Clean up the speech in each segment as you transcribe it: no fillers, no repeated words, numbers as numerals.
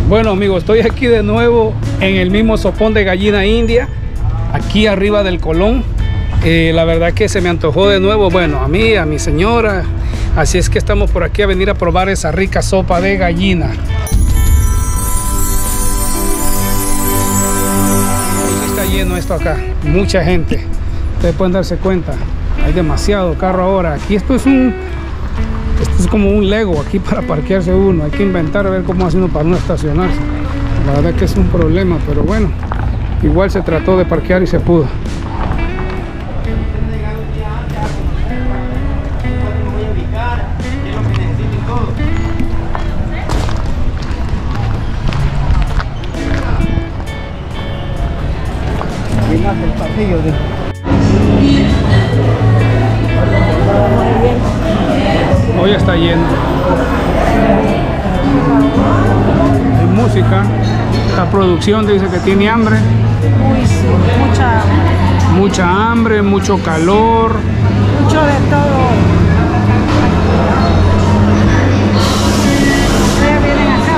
Bueno amigos, estoy aquí de nuevo en el mismo sopón de gallina india, aquí arriba del Colón. La verdad que se me antojó de nuevo, bueno, a mí, a mi señora, así es que estamos por aquí a venir a probar esa rica sopa de gallina. Está lleno esto acá, mucha gente, ustedes pueden darse cuenta, hay demasiado carro ahora. Aquí esto es como un Lego aquí para parquearse uno, hay que inventar a ver cómo hace uno para no estacionarse. La verdad que es un problema, pero bueno, igual se trató de parquear y se pudo. El pasillo hoy está lleno, hay música, la producción dice que tiene hambre. Uy, sí, mucha hambre, mucho calor, mucho de todo. Ya vienen acá.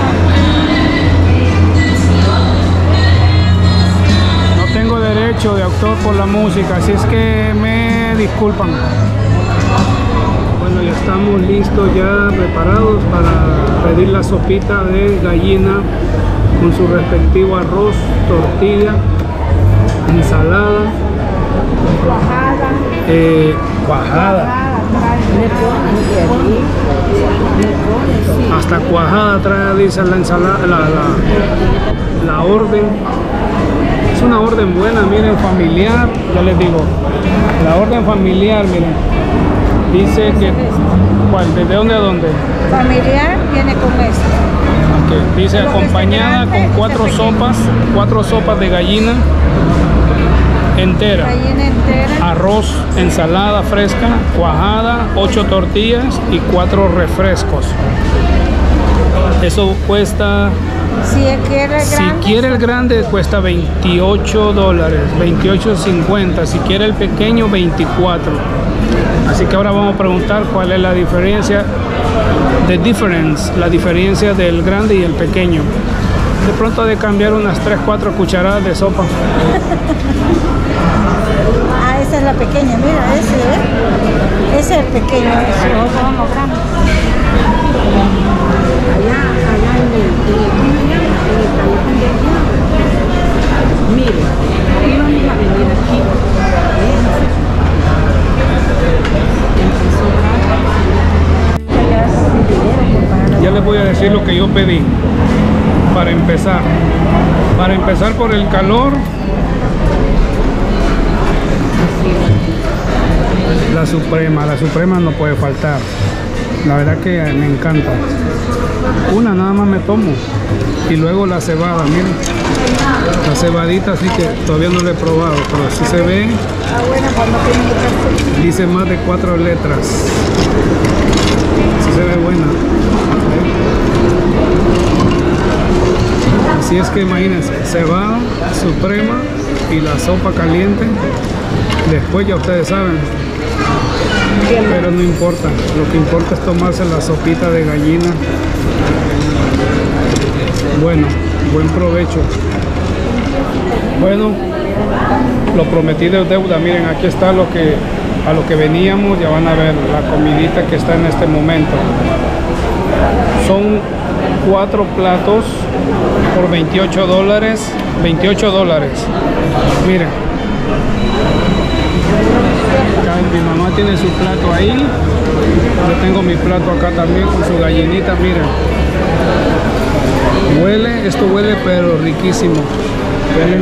No tengo derecho de autor por la música, así es que me disculpan. Bueno, ya estamos listos, ya preparados para pedir la sopita de gallina con su respectivo arroz, tortilla, ensalada, cuajada. Hasta cuajada trae, dice la ensalada, la orden. Es una orden buena, miren, familiar, ya les digo, la orden familiar, miren, dice que, ¿cuál? ¿Desde dónde a dónde? Familiar viene con esto. Okay. Dice acompañada con cuatro sopas de gallina entera, arroz, ensalada fresca, cuajada, 8 tortillas y 4 refrescos. Eso cuesta, si quiere el grande cuesta $28, $28.50. Si quiere el pequeño, 24. Así que ahora vamos a preguntar cuál es la diferencia, la diferencia del grande y el pequeño. De pronto de cambiar unas 3-4 cucharadas de sopa. Ah, esa es la pequeña, mira, ese es el pequeño, ese otro vamos grande. Allá en el mire, íbamos a venir aquí. Ya les voy a decir lo que yo pedí para empezar. Para empezar por el calor, la suprema no puede faltar. La verdad que me encanta. Una nada más me tomo. Y luego la cebada, miren. La cebadita, así que todavía no la he probado, pero así se ve. Dice más de 4 letras. Así se ve buena. Así es que imagínense, cebada, suprema y la sopa caliente. Después ya ustedes saben. Pero no importa, lo que importa es tomarse la sopita de gallina. Bueno, buen provecho. Bueno, lo prometido es deuda. Miren, aquí está a lo que veníamos. Ya van a ver la comidita que está en este momento. Son 4 platos por $28. $28. Miren. Acá mi mamá tiene su plato ahí. Yo tengo mi plato acá también con su gallinita. Miren. Esto huele pero riquísimo. Huele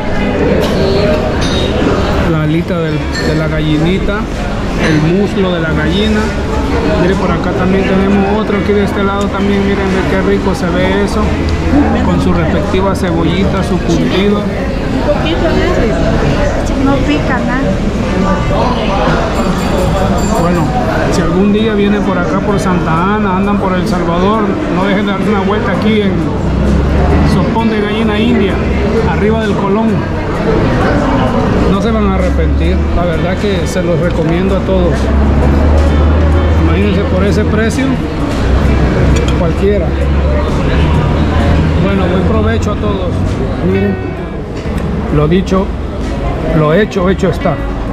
la alita de la gallinita, el muslo de la gallina. Miren, por acá también tenemos otro aquí de este lado también. Miren qué rico se ve eso, con su respectiva cebollita, su curtido. No pica nada. Bueno, si algún día vienen por acá por Santa Ana, andan por El Salvador, no dejen de darse una vuelta aquí en Sopón de Gallina India, arriba del Colón. No se van a arrepentir, la verdad que se los recomiendo a todos. Imagínense, por ese precio, cualquiera. Bueno, buen provecho a todos. Miren, lo dicho, lo hecho, hecho está.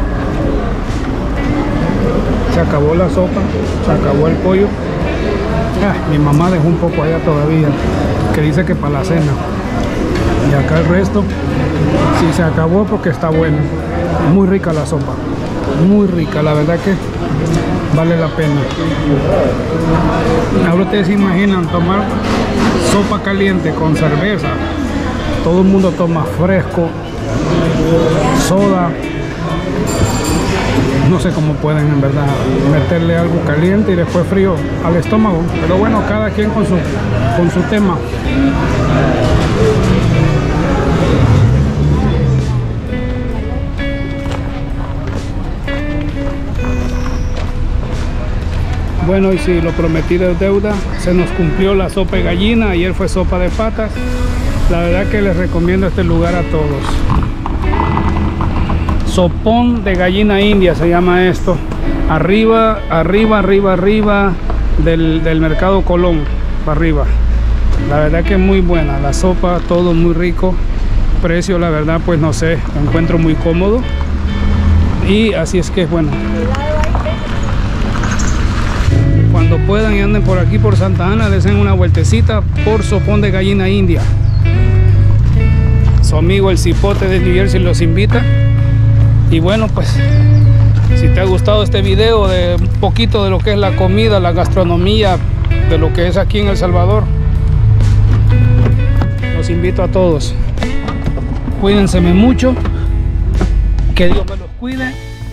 Se acabó la sopa, se acabó el pollo. Mi mamá dejó un poco allá todavía, que dice que para la cena. Y acá el resto, sí se acabó porque está bueno. Muy rica la sopa, muy rica, la verdad que vale la pena. Ahora ustedes se imaginan tomar sopa caliente con cerveza. Todo el mundo toma fresco, soda. No sé cómo pueden en verdad meterle algo caliente y después frío al estómago. Pero bueno, cada quien con su tema. Bueno, y si lo prometido es deuda, se nos cumplió la sopa de gallina. Ayer fue sopa de patas. La verdad que les recomiendo este lugar a todos. Sopón de gallina india se llama esto. Arriba del Mercado Colón, para arriba. La verdad que es muy buena. La sopa, todo muy rico. Precio, la verdad, pues no sé, lo encuentro muy cómodo. Y así es que, bueno, cuando puedan y anden por aquí por Santa Ana, den una vueltecita por Sopón de gallina india. Su amigo el Cipote de New Jersey los invita. Y bueno, pues si te ha gustado este video de un poquito de lo que es la comida, la gastronomía de lo que es aquí en El Salvador, los invito a todos. Cuídense mucho, que Dios me los cuide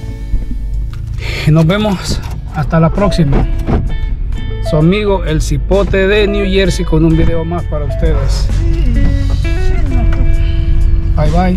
y nos vemos hasta la próxima. Su amigo el Cipote de New Jersey con un video más para ustedes. Bye bye.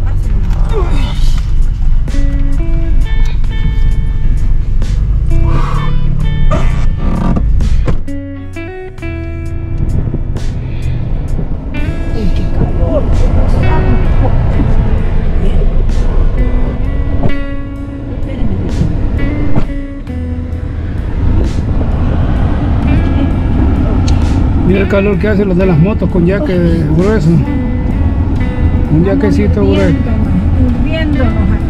Mira el calor que hacen los de las motos con jaque grueso. Un jaquecito grueso. Hirviéndonos aquí.